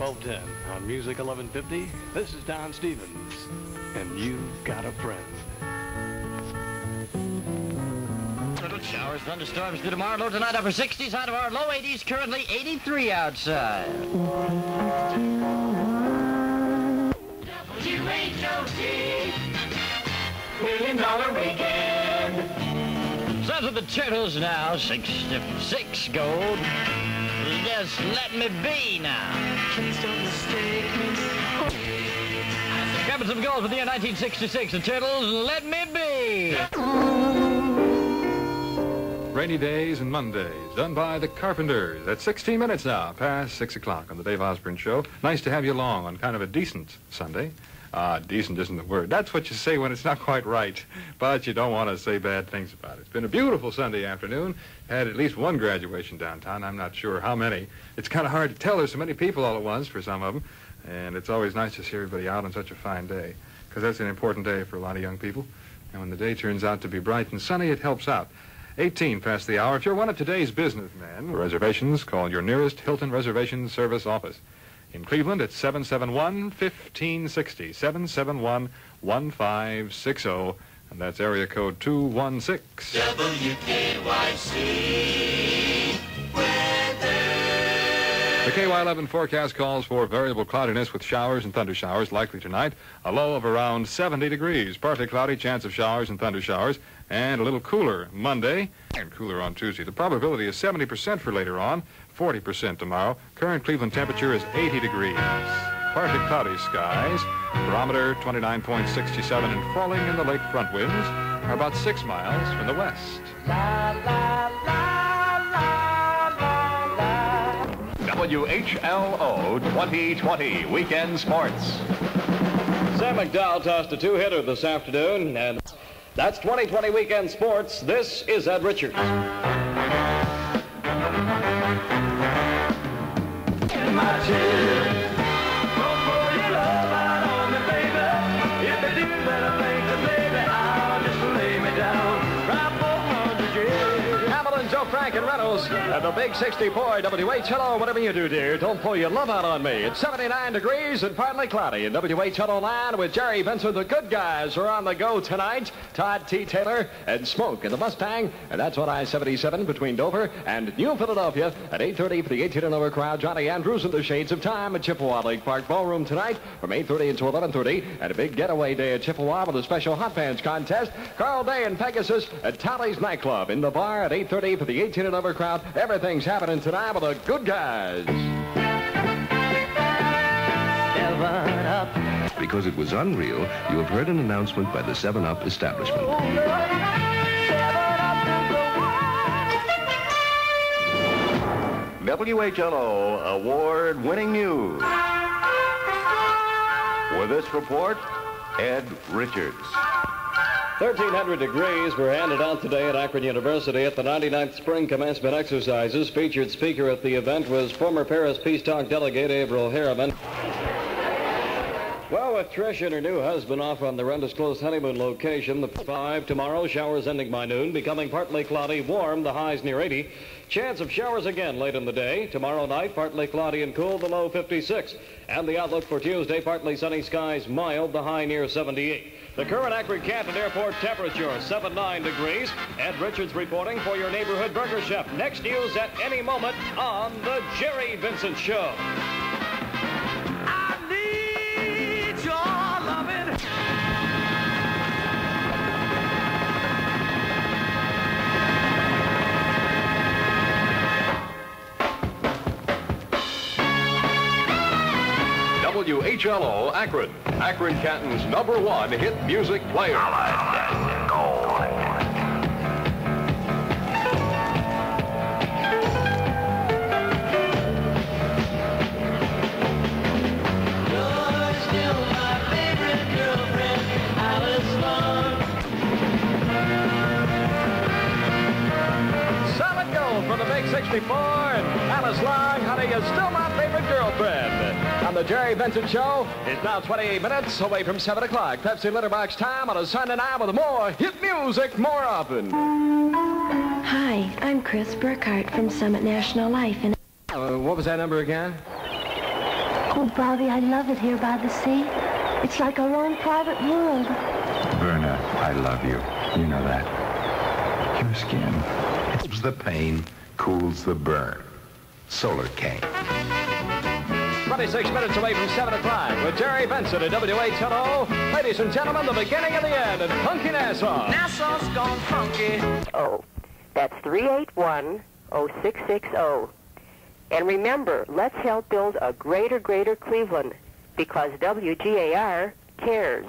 1210 on Music 1150. This is Don Stevens, and you've got a friend. Showers, thunderstorms to tomorrow, low tonight, upper 60s, high tomorrow, low 80s, currently 83 outside. WHOT, $1 Million Weekend. Says with the Turtles now, 656 gold. Just let me be now. Please don't mistake me. Grabbing some gold for the year 1966, the Turtles, let me be. Rainy Days and Mondays, done by the Carpenters. At 16 minutes now, past 6 o'clock on the Dave Osborne Show. Nice to have you along on kind of a decent Sunday. Decent isn't the word. That's what you say when it's not quite right, but you don't want to say bad things about it. It's been a beautiful Sunday afternoon. Had at least one graduation downtown. I'm not sure how many. It's kind of hard to tell. There's so many people all at once for some of them, and it's always nice to see everybody out on such a fine day, because that's an important day for a lot of young people. And when the day turns out to be bright and sunny, it helps out. 18 past the hour. If you're one of today's businessmen, for reservations, call your nearest Hilton Reservation Service office. In Cleveland, it's 771-1560, 771-1560, and that's area code 216. WKYC weather. The KY11 forecast calls for variable cloudiness with showers and thunder showers likely tonight. A low of around 70 degrees. Partly cloudy, chance of showers and thunder showers. And a little cooler Monday and cooler on Tuesday. The probability is 70% for later on, 40% tomorrow. Current Cleveland temperature is 80 degrees. Partly cloudy skies. Barometer 29.67 and falling in the lakefront winds are about 6 miles from the west. La, la, la, la, la, la. WHLO 2020 Weekend Sports. Sam McDowell tossed a two-hitter this afternoon, and that's 2020 Weekend Sports. This is Ed Richards. Frank and Reynolds and the big 64 WHLO. Whatever you do, dear, don't pull your love out on me. It's 79 degrees and partly cloudy in WHLO land with Jerry Vincent. The good guys are on the go tonight. Todd T. Taylor and Smoke in the Mustang, and that's on I-77 between Dover and New Philadelphia at 8:30 for the 18 and over crowd. Johnny Andrews in the Shades of Time at Chippewa Lake Park Ballroom tonight from 8:30 until 11:30, and a big getaway day at Chippewa with a special hot pants contest. Carl Day and Pegasus at Tolly's Nightclub in the bar at 8:30 for the 18 and over crowd. Everything's happening tonight with the good guys. Because it was unreal, you have heard an announcement by the 7-Up establishment. WHLO award-winning news. With this report, Ed Richards. 1,300 degrees were handed out today at Akron University at the 99th Spring Commencement Exercises. Featured speaker at the event was former Paris Peace Talk delegate Avril Harriman. Well, with Trish and her new husband off on their undisclosed honeymoon location, the 5 tomorrow, showers ending by noon, becoming partly cloudy, warm, the highs near 80. Chance of showers again late in the day. Tomorrow night, partly cloudy and cool, the low 56. And the outlook for Tuesday, partly sunny skies, mild, the high near 78. The current Akron Canton Airport temperature, 79 degrees. Ed Richards reporting for your neighborhood burger chef. Next news at any moment on The Jerry Vincent Show. I need your loving. WHLO Akron, Akron Canton's #1 hit music player. Solid gold from the big 64 and Alice Long, honey, is still my favorite girlfriend. On the Jerry Vincent Show, it's now 28 minutes away from 7 o'clock. Pepsi Litterbox time on a Sunday night with more hit music more often. Hi, I'm Chris Burkhart from Summit National Life. And what was that number again? Oh, Bobby, I love it here by the sea. It's like our own private world. Verna, I love you. You know that. Your skin helps the pain, cools the burn. Solar K. 26 minutes away from 7 o'clock with Jerry Benson at WHLO. Ladies and gentlemen, the beginning of the end and Funky Nassau. Nassau's gone funky. Oh, that's 381-0660. And remember, let's help build a greater Cleveland, because WGAR cares.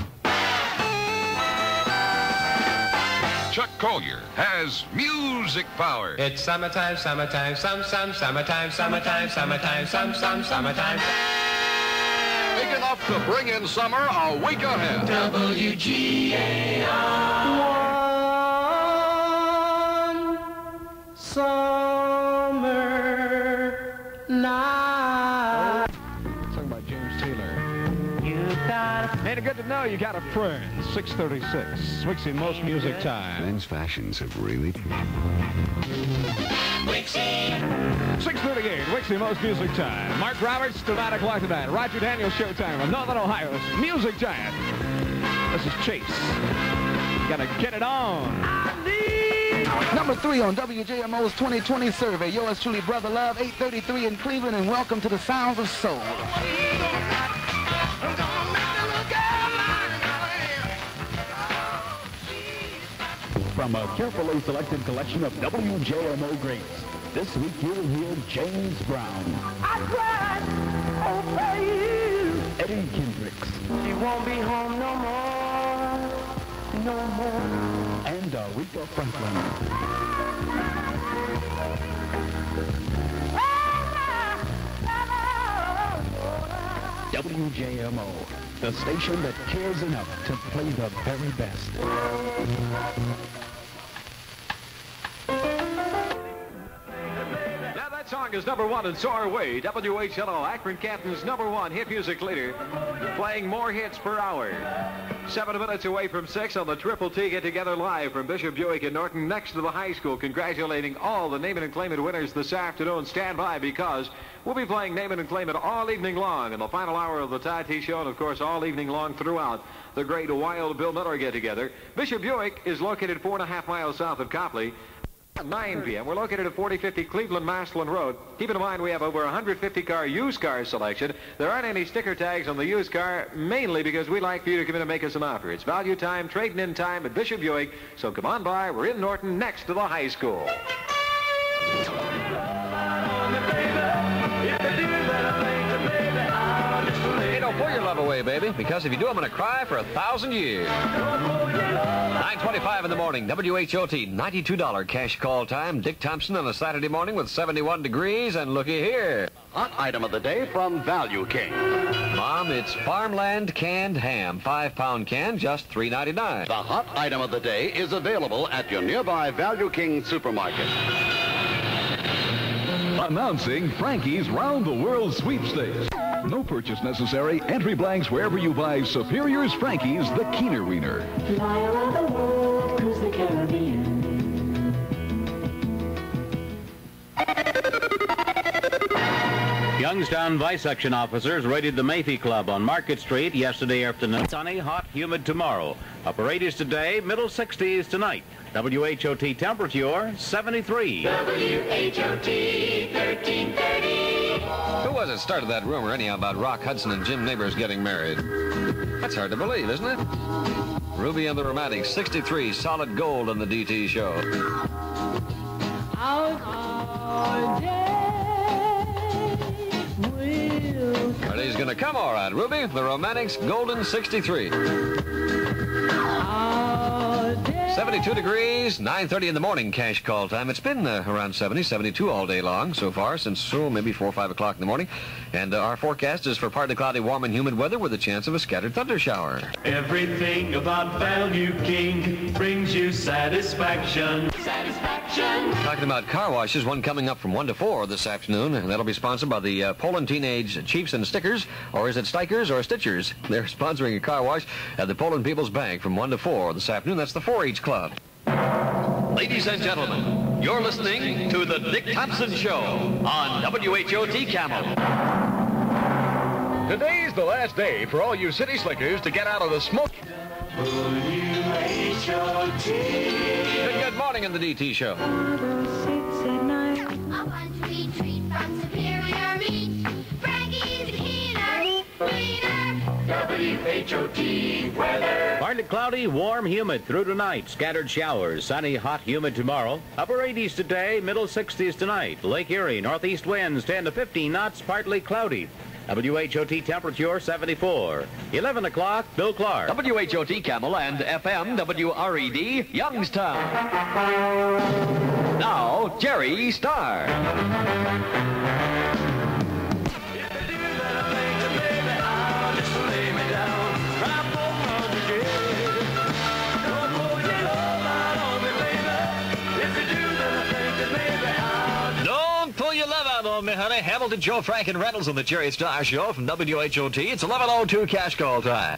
Chuck Collier has music power. It's summertime, summertime, summertime, summertime, summertime. Big enough to bring in summer a week ahead. One summer night. Sung by James Taylor. You got Ain't it good to know you got a friend? 6:36. Wixie Most Music Time. Men's fashions have really changed. 6:38. Wixie Most Music Time. Mark Roberts to 9 o'clock tonight. Roger Daniels Showtime of Northern Ohio's Music Giant. This is Chase. Gotta get it on. Number 3 on WJMO's 2020 survey. Yours truly, Brother Love, 8:33 in Cleveland, and welcome to the Sounds of Soul. From a carefully selected collection of WJMO greats, this week you'll hear James Brown. I cried over you. Eddie Kendricks. She won't be home no more. No more. And Aretha Franklin. WJMO, the station that cares enough to play the very best. Now that song is number 1 in Soar Way. WHLO, Akron Canton's number 1 hit music leader, playing more hits per hour. 7 minutes away from 6 on the Triple T Get Together live from Bishop Buick in Norton next to the high school, congratulating all the Name It and Claim It winners this afternoon. Stand by, because we'll be playing Name It and Claim It all evening long in the final hour of the Ty T Show, and of course all evening long throughout the great Wild Bill Miller Get Together. Bishop Buick is located 4.5 miles south of Copley. At 9 p.m. We're located at 4050 Cleveland Maslin Road. Keep in mind we have over 150 used car selection. There aren't any sticker tags on the used car, mainly because we like for you to come in and make us an offer. It's value time, trading in time at Bishop Buick. So come on by. We're in Norton next to the high school. Hey, don't pull your love away, baby, because if you do, I'm going to cry for 1,000 years. 9:25 in the morning, WHOT, $92 cash call time. Dick Thompson on a Saturday morning with 71 degrees, and looky here. Hot item of the day from Value King. Mom, it's Farmland canned ham, 5-pound can, just $3.99. The hot item of the day is available at your nearby Value King supermarket. Announcing Frankie's Round the World Sweepstakes. No purchase necessary. Entry blanks wherever you buy Superior's Frankie's, the Keener Wiener. Fly around the world, cruise the Caribbean. Youngstown Vice-Section officers raided the Mayfie Club on Market Street yesterday afternoon. Sunny, hot, humid tomorrow. Upper 80s today, middle 60s tonight. WHOT temperature, 73. WHOT 1330. Who was it started that rumor, anyhow, about Rock Hudson and Jim Neighbors getting married? That's hard to believe, isn't it? Ruby and the Romantics, 63, solid gold on the DT show. Are these going to come all right, Ruby? The Romantics, golden 63. 72 degrees, 9:30 in the morning cash call time. It's been around 70, 72 all day long so far since maybe 4 or 5 o'clock in the morning. And our forecast is for partly cloudy, warm and humid weather with a chance of a scattered thunder shower. Everything about Value King brings you satisfaction. Satisfaction. Talking about car washes, one coming up from 1 to 4 this afternoon, and that'll be sponsored by the Poland Teenage Chiefs and Stickers, or is it Stikers or Stitchers? They're sponsoring a car wash at the Poland People's Bank from 1 to 4 this afternoon. That's the 4-H Club. Ladies and gentlemen, you're listening to The Dick Thompson Show on WHOT Camel. Today's the last day for all you city slickers to get out of the smoke. Good morning in the DT show. WHOT weather. Partly cloudy, warm, humid through tonight. Scattered showers. Sunny, hot, humid tomorrow. Upper 80s today, middle 60s tonight. Lake Erie, northeast winds 10 to 15 knots, partly cloudy. WHOT temperature 74. 11 o'clock, Bill Clark. WHOT Camel and FM WRED Youngstown. Now, Jerry Starr. Me, honey. Hamilton, Joe, Frank, and Reynolds on the Jerry Starr Show from WHOT. It's 11:02 cash call time.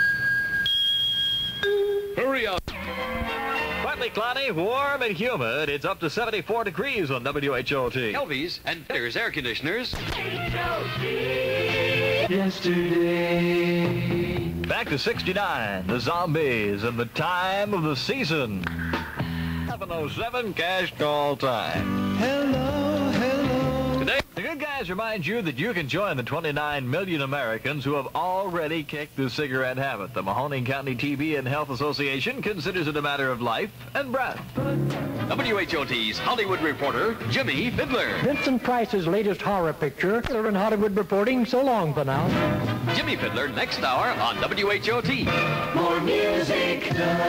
Hurry up. Partly cloudy, warm, and humid. It's up to 74 degrees on WHOT. Elvies and Petter's air conditioners. Yesterday. Back to 69, the Zombies, and the time of the season. 11:07 cash call time. Hello, hello. Today, the good guys remind you that you can join the 29 million Americans who have already kicked the cigarette habit. The Mahoning County TV and Health Association considers it a matter of life and breath. WHOT's Hollywood reporter, Jimmy Fiddler. Vincent Price's latest horror picture. They're in Hollywood reporting. So long for now. Jimmy Fiddler next hour on WHOT. More music.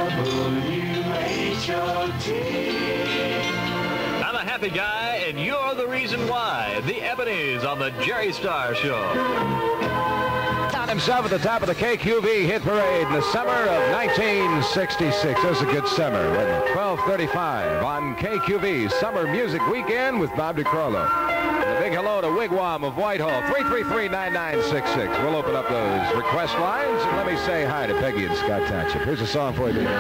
WHOT. I'm a happy guy, and you're the reason why. The Ebonies on the Jerry Starr Show. Found himself at the top of the KQV hit parade in the summer of 1966. That was a good summer, wasn't it? 12:35 on KQV Summer Music Weekend with Bob DiCarlo. And a big hello to Wigwam of Whitehall, 333-9966. We'll open up those request lines, and let me say hi to Peggy and Scott Township. Here's a song for you.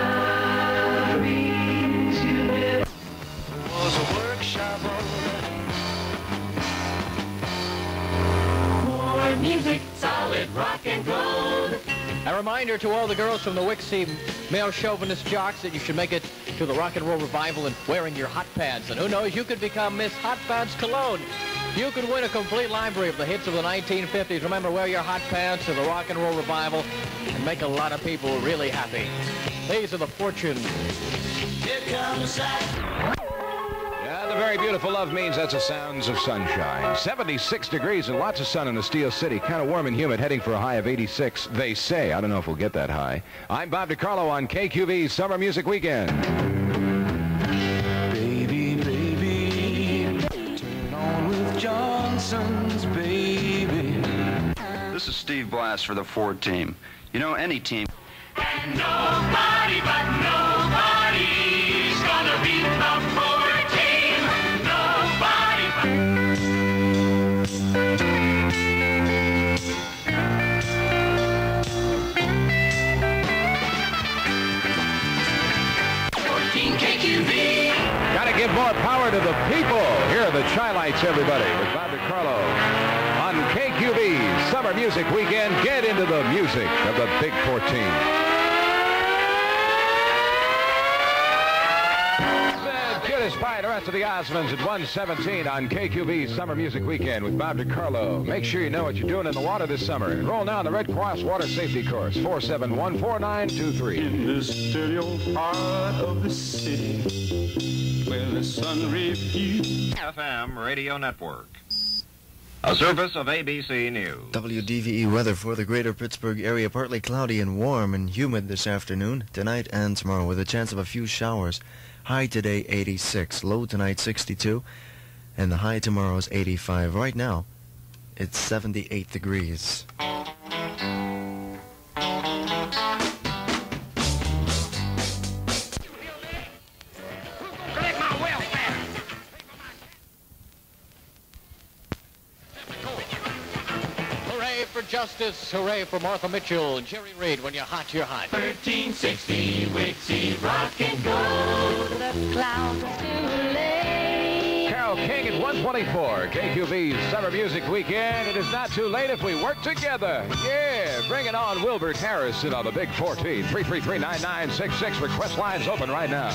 Music, solid rock and roll. A reminder to all the girls from the Wixie male chauvinist jocks that you should make it to the rock and roll revival and wearing your hot pants. And who knows, you could become Miss Hot Pants Cologne. You could win a complete library of the hits of the 1950s. Remember, wear your hot pants to the rock and roll revival and make a lot of people really happy. These are the fortunes. Here comes that. Yeah, the very beautiful love means that's the sounds of sunshine. 76 degrees and lots of sun in the Steel City. Kind of warm and humid, heading for a high of 86, they say. I don't know if we'll get that high. I'm Bob DiCarlo on KQV's Summer Music Weekend. Baby, baby, turn on with Johnson's, baby. This is Steve Blass for the Ford team. You know, any team. And nobody but nobody's gonna beat the Ford team. Nobody but... 14 KQV. Gotta give more power to the people. Here are the Chi-Lights, everybody, with Bob DiCarlo on KQV's Summer Music Weekend. Get into the music of the Big 14. Despite the rest of the Osmonds at 1:17 on KQV's Summer Music Weekend with Bob DiCarlo. Make sure you know what you're doing in the water this summer. Enroll now in the Red Cross Water Safety Course, 471-4923. In this dirty old part of the city where the sun refused. FM Radio Network. A service of ABC News. WDVE weather for the greater Pittsburgh area. Partly cloudy and warm and humid this afternoon, tonight and tomorrow, with a chance of a few showers. High today, 86. Low tonight, 62. And the high tomorrow is 85. Right now, it's 78 degrees. Hooray for justice. Hooray for Martha Mitchell. Jerry Reed, when you're hot, you're hot. 1360 Wixie rock and roll. The clouds too late. Carol Carlo King at 124. KQV's Summer Music Weekend. It is not too late if we work together. Yeah, bringing on Wilbert Harrison on the Big 14. 333-9966. Request lines open right now.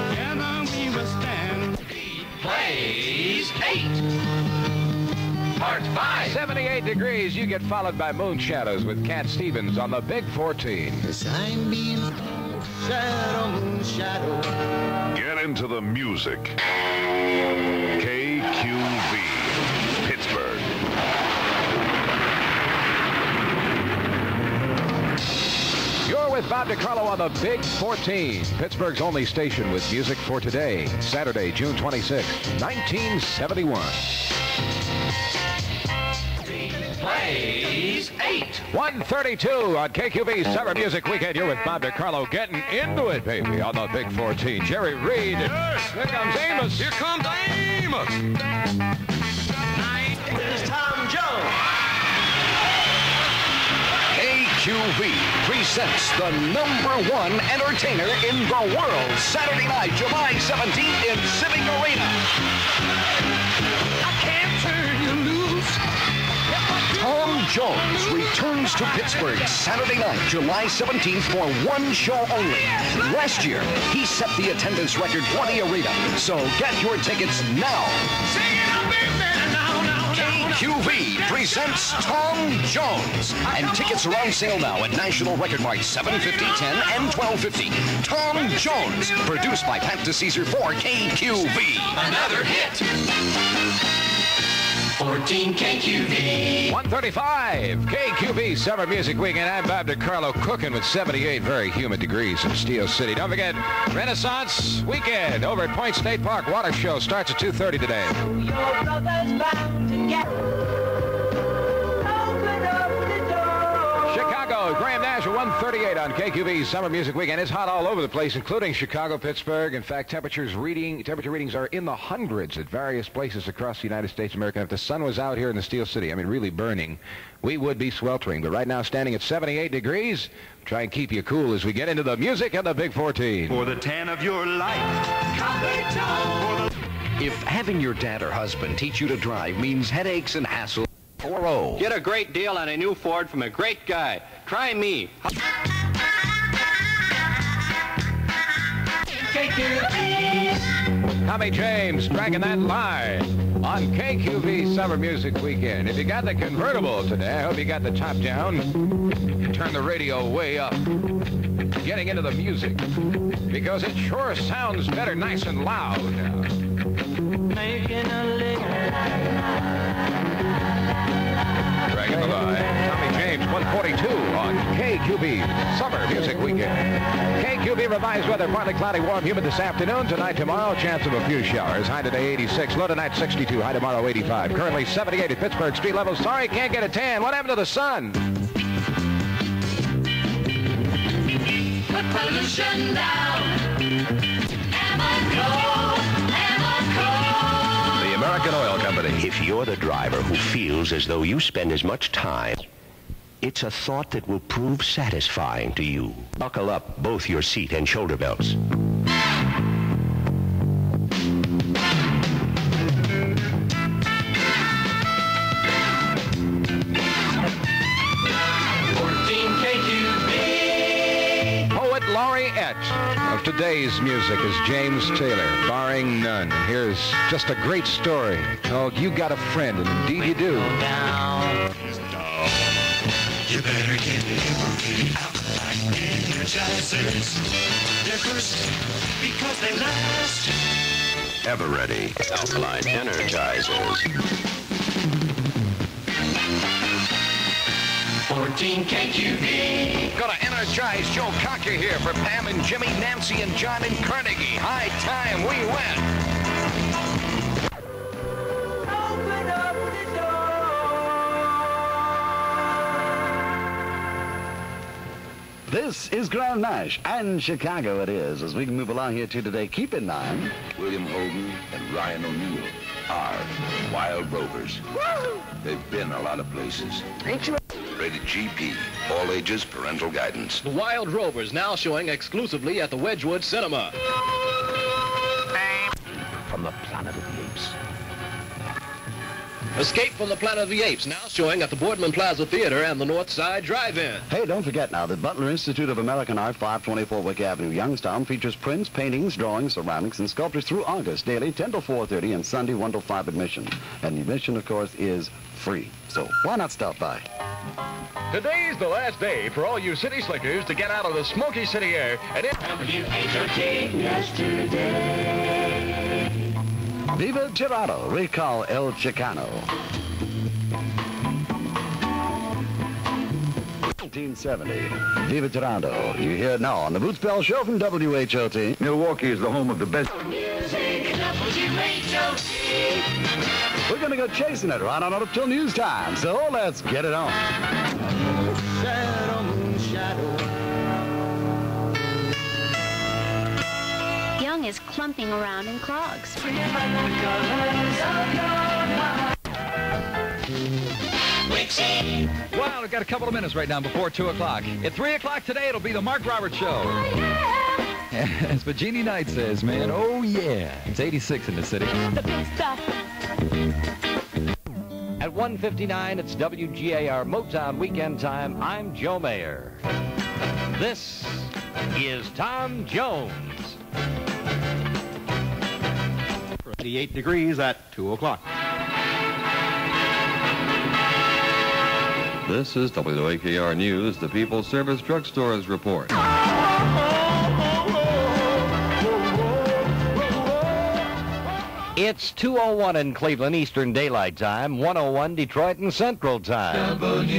Plays 8. Part 5. 78 degrees. You get followed by Moon Shadows with Cat Stevens on the Big 14. I'm being shadow, moon shadow. Get into the music. KQV, Pittsburgh. You're with Bob DiCarlo on the Big 14, Pittsburgh's only station with music for today, Saturday, June 26, 1971. Plays 8. 132 on KQV Summer Music Weekend. You're with Bob DiCarlo getting into it, baby, on the Big 14. Jerry Reed. Yes. Here comes Amos. Here comes Amos. There's Tom Jones. KQV presents the #1 entertainer in the world, Saturday night, July 17th in Civic Arena. I can't turn you loose. Tom Jones returns to Pittsburgh Saturday night, July 17th for one show only. Last year, he set the attendance record for the arena, so get your tickets now. KQV presents Tom Jones, and tickets are on sale now at National Record Mart 750, 10, and 1250. Tom Jones, produced by Pat DeCesar for KQV. Another hit. 14 KQV. 135 KQV Summer Music Weekend. I'm Bob DiCarlo cooking with 78 very humid degrees in Steel City. Don't forget, Renaissance Weekend over at Point State Park. Water Show starts at 2:30 today. Your brother's bound to get. Open up the door. Chicago, Graham Nash at 138 on KQV Summer Music Weekend. It's hot all over the place, including Chicago, Pittsburgh. In fact, temperature readings are in the hundreds at various places across the United States of America. If the sun was out here in the Steel City, I mean, really burning, we would be sweltering. But right now, standing at 78 degrees, try and keep you cool as we get into the music and the Big 14. For the tan of your life. If having your dad or husband teach you to drive means headaches and hassle, 4-0. Get a great deal on a new Ford from a great guy. Try me. Tommy James dragging that line on KQV Summer Music Weekend. If you got the convertible today, I hope you got the top down. Turn the radio way up. Getting into the music, because it sure sounds better nice and loud now. Making a living. Dragging the line. Tommy James, 142 on KQV Summer Music Weekend. KQV revised weather, partly cloudy, warm, humid this afternoon. Tonight, tomorrow, chance of a few showers. High today, 86. Low tonight, 62. High tomorrow, 85. Currently, 78 at Pittsburgh. Street level. Sorry, can't get a tan. What happened to the sun? Put pollution down. Amoco. The American Oil Company. If you're the driver who feels as though you spend as much time, it's a thought that will prove satisfying to you. Buckle up both your seat and shoulder belts. Poet laureate of today's music is James Taylor, barring none. Here's just a great story called You Got a Friend, and indeed you do. You better get every alkaline energizers. They're first because they last. Ever ready. Alkaline Energizers. 14 KQV. Gonna energize Joe Cocker here for Pam and Jimmy, Nancy and John and Carnegie. High time we win. Open up the door. This is Grand Nash, and Chicago it is. As we move along here to today, keep in mind, William Holden and Ryan O'Neill are Wild Rovers. Woo! They've been a lot of places. Ain't you? Rated GP. All ages, parental guidance. The Wild Rovers now showing exclusively at the Wedgwood Cinema. From the planet of the apes Escape from the Planet of the Apes, now showing at the Boardman Plaza Theater and the North Side Drive-In. Hey, don't forget now that Butler Institute of American Art, 524 Wick Avenue, Youngstown, features prints, paintings, drawings, ceramics, and sculptures through August, daily 10 to 4:30, and Sunday 1 to 5 admission. And the admission, of course, is free. So why not stop by? Today's the last day for all you city slickers to get out of the smoky city air and WHOT yesterday. Viva Tirado, recall El Chicano. 1970, Viva Tirado. You hear it now on the Boots Bell Show from WHOT. Milwaukee is the home of the best Music, WHOT. We're going to go chasing it right on up till news time, so let's get it on. Shadow, moon shadow. Young is clumping around in clogs. Well, we've got a couple of minutes right now before 2 o'clock. At 3 o'clock today, it'll be the Mark Roberts Show. As Virginia Knight says, man, oh yeah. It's 86 in the city. The big stuff. At 1:59, it's WGAR Motown Weekend Time. I'm Joe Mayer. This is Tom Jones. 88 degrees at 2 o'clock. This is WAKR News, the People's Service Drugstores Report. It's 2:01 in Cleveland Eastern Daylight Time, 1:01 Detroit and Central Time.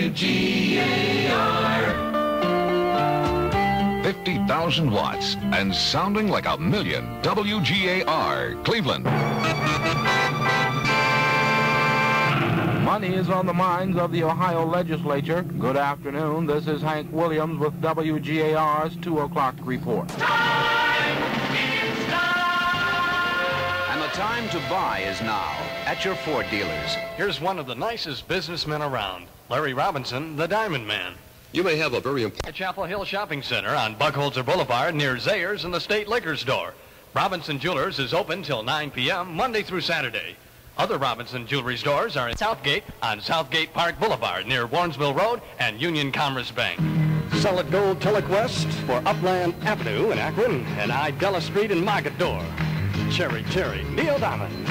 WGAR. 50,000 watts and sounding like a million. WGAR, Cleveland. Money is on the minds of the Ohio legislature. Good afternoon. This is Hank Williams with WGAR's 2 o'clock report. And the time to buy is now at your Ford dealers. Here's one of the nicest businessmen around, Larry Robinson, the Diamond Man. You may have a very important... At Chapel Hill Shopping Center on Buckholzer Boulevard near Zayers and the State Liquor Store. Robinson Jewelers is open till 9 p.m. Monday through Saturday. Other Robinson Jewelry stores are in Southgate on Southgate Park Boulevard near Warrensville Road and Union Commerce Bank. Solid Gold Telequest for Upland Avenue in Akron and Idella Street in Market Door. Cherry Cherry, Neil Diamond.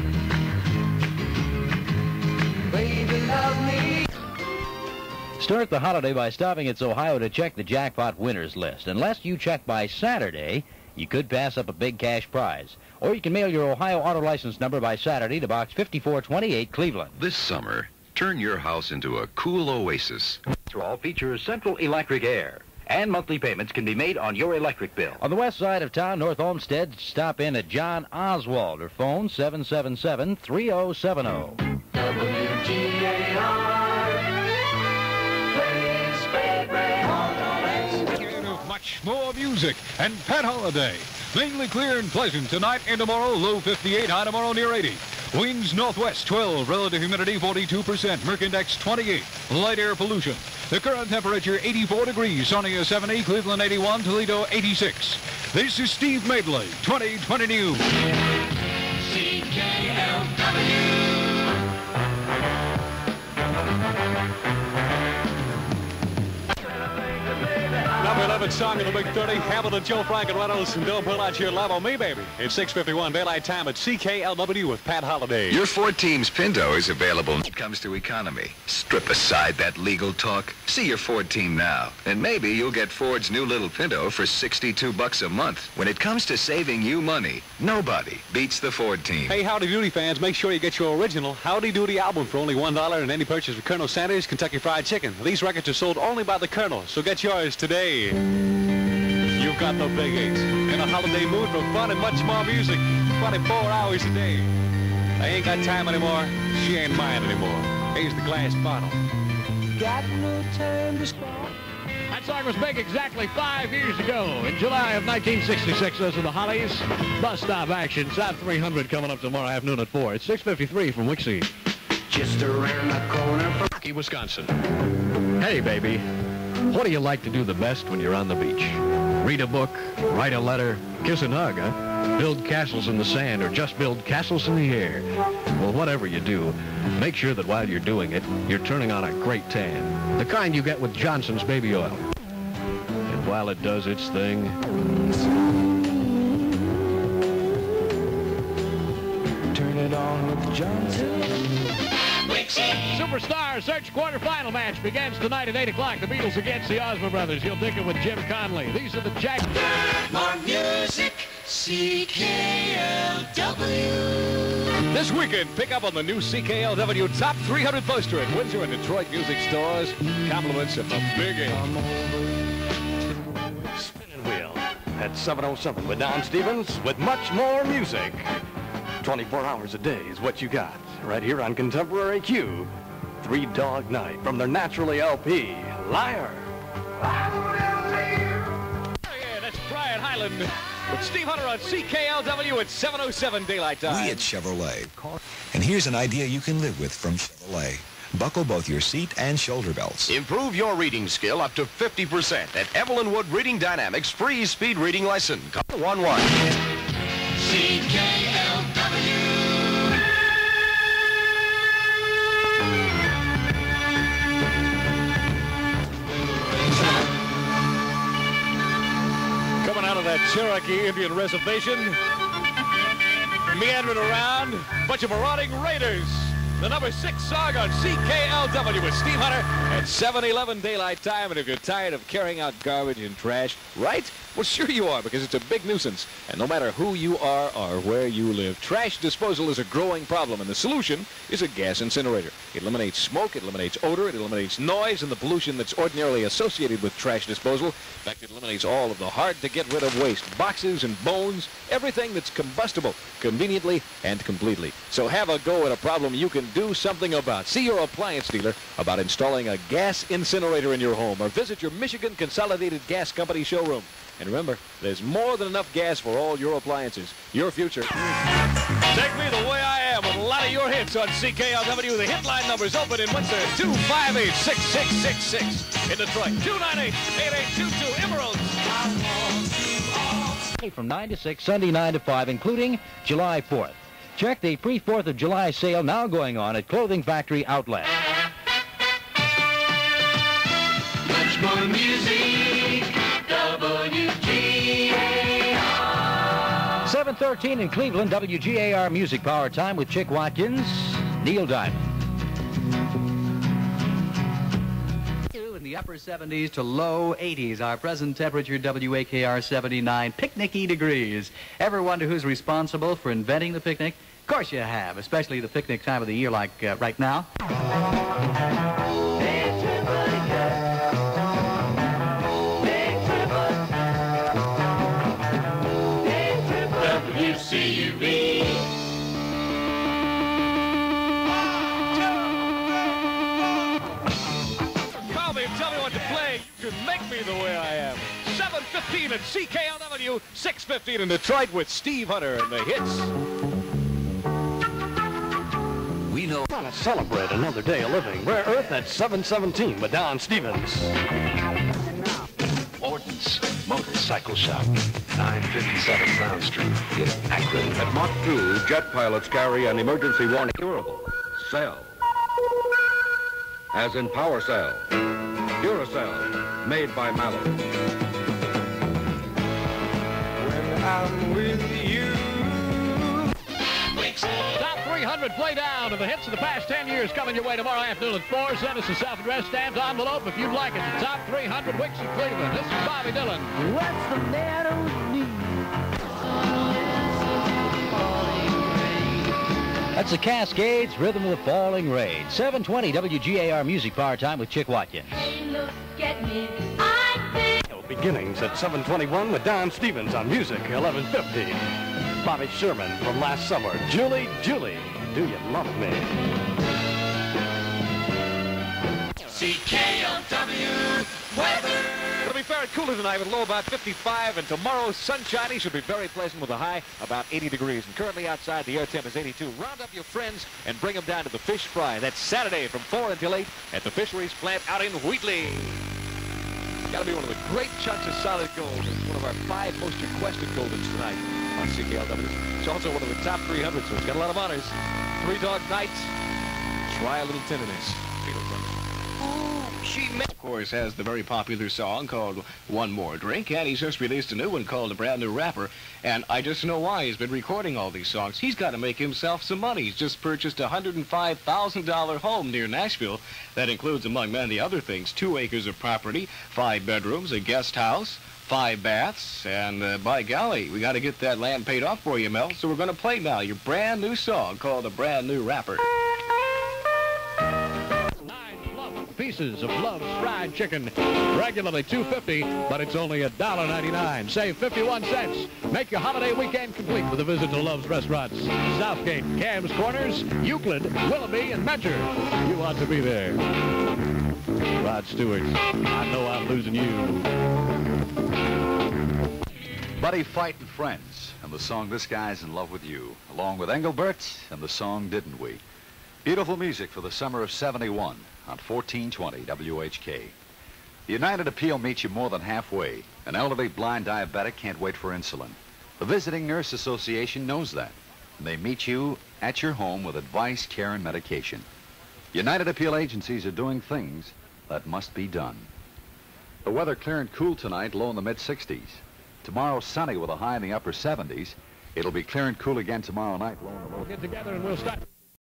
Baby, love me. Start the holiday by stopping at Ohio to check the jackpot winners list. Unless you check by Saturday, you could pass up a big cash prize. Or you can mail your Ohio auto license number by Saturday to Box 5428, Cleveland. This summer, turn your house into a cool oasis. All features central electric air. And monthly payments can be made on your electric bill. On the west side of town, North Olmsted, stop in at John Oswald or phone 777-3070. Much more music and Pat Holiday. Mainly clear and pleasant tonight and tomorrow. Low 58, high tomorrow near 80. Winds northwest 12, relative humidity 42%, Merc Index 28. Light air pollution. The current temperature 84 degrees, sunny as 70, Cleveland 81, Toledo 86. This is Steve Madeley, 2020 News. CKLW. Number 11 song in the Big 30, Hamilton, Joe Frank, and Reynolds, and Don't Pull Out Your Love on Me, Baby. It's 6:51 daylight time at CKLW with Pat Holiday. Your Ford team's Pinto is available when it comes to economy. Strip aside that legal talk. See your Ford team now, and maybe you'll get Ford's new little Pinto for $62 a month. When it comes to saving you money, nobody beats the Ford team. Hey, Howdy Doody fans, make sure you get your original Howdy Doody album for only $1 in any purchase of Colonel Sanders Kentucky Fried Chicken. These records are sold only by the Colonel, so get yours today. You've got the big eight. In a holiday mood for fun and much more music. 24 hours a day. I ain't got time anymore. She ain't mine anymore. Here's the glass bottle. Got no time to spare. That song was big exactly 5 years ago. In July of 1966, those are the Hollies. Bus stop action. South 300 coming up tomorrow afternoon at 4. It's 6:53 from Wixie. Just around the corner from Wisconsin. Hey, baby. What do you like to do the best when you're on the beach? Read a book, write a letter, kiss and hug, huh? build castles in the sand, or just build castles in the air. Well, whatever you do, make sure that while you're doing it, you're turning on a great tan. The kind you get with Johnson's baby oil. And while it does its thing, turn it on with Johnson. Superstar Search quarterfinal match begins tonight at 8 o'clock. The Beatles against the Osmond Brothers. You'll dig it with Jim Conley. These are the Jack. More music, CKLW. This weekend, pick up on the new CKLW Top 300 poster at Windsor and Detroit music stores. Compliments of the Big A. Spinning Wheel at 7:07 with Don Stevens with much more music. 24 hours a day is what you got right here on Contemporary Q. Three Dog Night from their Naturally LP, Liar. Yeah, that's Brian Highland with Steve Hunter on CKLW at 7:07 daylight time. We at Chevrolet. And here's an idea you can live with from Chevrolet. Buckle both your seat and shoulder belts. Improve your reading skill up to 50% at Evelyn Wood Reading Dynamics free speed reading lesson. Call 11. CKLW. Coming out of that Cherokee Indian Reservation, meandering around, bunch of marauding raiders. The number 6 song on CKLW with Steve Hunter at 7:11 daylight time. And if you're tired of carrying out garbage and trash, right? Well, sure you are, because it's a big nuisance. And no matter who you are or where you live, trash disposal is a growing problem. And the solution is a gas incinerator. It eliminates smoke, it eliminates odor, it eliminates noise and the pollution that's ordinarily associated with trash disposal. In fact, it eliminates all of the hard-to-get-rid-of waste, boxes and bones, everything that's combustible, conveniently and completely. So have a go at a problem you can do something about. See your appliance dealer about installing a gas incinerator in your home, or visit your Michigan Consolidated Gas Company showroom. And remember, there's more than enough gas for all your appliances. Your future. Take me the way I am with a lot of your hits on CKLW. The hit line number's open in Windsor, 258-6666. In Detroit, 298-8822. Emeralds. From 9 to 6, Sunday 9 to 5, including July 4th. Check the pre-4th of July sale now going on at Clothing Factory Outlet. Much more music, WGAR. 7:13 in Cleveland, WGAR Music Power Time with Chick Watkins, Neil Diamond. In the upper 70s to low 80s, our present temperature, WAKR 79, picnicky degrees. Ever wonder who's responsible for inventing the picnic? Of course you have, especially the picnic time of the year like right now. WCUE. Call me and tell me what to play. You can make me the way I am. 7:15 at CKLW, 6:15 in Detroit with Steve Hunter and the hits. We know how to celebrate another day of living. Rare Earth at 7:17 with Don Stevens. Ordnance Motorcycle Shop, 957 Brown Street in Akron. At Mach 2, jet pilots carry an emergency warning. Durable cell, as in Power Cell. Duracell, made by Mallory. When I'm with you. Top 300 play down of the hits of the past 10 years coming your way tomorrow afternoon at 4. Send us a self-addressed stamped envelope if you'd like it. The Top 300 Wicks of Cleveland. This is Bobby Dylan. What's the matter with me? That's the Cascades, Rhythm of the Falling Rain. 7:20 WGAR Music Power Time with Chick Watkins. Hey, look at me. I think. Beginnings at 7:21 with Don Stevens on Music 11:50. Bobby Sherman from last summer. Julie, Julie, do you love me? CKLW weather. It'll be fair and cooler tonight with a low about 55, and tomorrow sunshiny, should be very pleasant with a high about 80 degrees. And currently outside, the air temp is 82. Round up your friends and bring them down to the Fish Fry. That's Saturday from 4 until 8 at the Fisheries Plant out in Wheatley. Got to be one of the great chunks of solid gold. It's one of our 5 most requested gold hits tonight. on CKLW. It's also one of the top 300, so it's got a lot of honors. Three Dog Night. Try a little tenderness. Of course, has the very popular song called One More Drink, and he's just released a new one called A Brand New Rapper, and I just know why he's been recording all these songs. He's got to make himself some money. He's just purchased a $105,000 home near Nashville. That includes, among many other things, 2 acres of property, 5 bedrooms, a guest house, 5 baths, and by golly, we got to get that land paid off for you, Mel, so we're going to play now your brand new song called A Brand New Rapper. Pieces of Love's fried chicken, regularly $2.50, but it's only $1.99. Save 51 cents. Make your holiday weekend complete with a visit to Love's restaurants. Southgate, Cam's Corners, Euclid, Willoughby, and Mentor. You ought to be there. Rod Stewart, I know I'm losing you. Buddy Fightin' Friends, and the song This Guy's in Love with You, along with Engelbert and the song Didn't We. Beautiful music for the summer of '71 on 1420 WHK. The United Appeal meets you more than halfway. An elderly blind diabetic can't wait for insulin. The Visiting Nurse Association knows that. And they meet you at your home with advice, care, and medication. United Appeal agencies are doing things that must be done. The weather clear and cool tonight, low in the mid-60s. Tomorrow sunny with a high in the upper 70s. It'll be clear and cool again tomorrow night, low in the low. We'll get together and we'll start.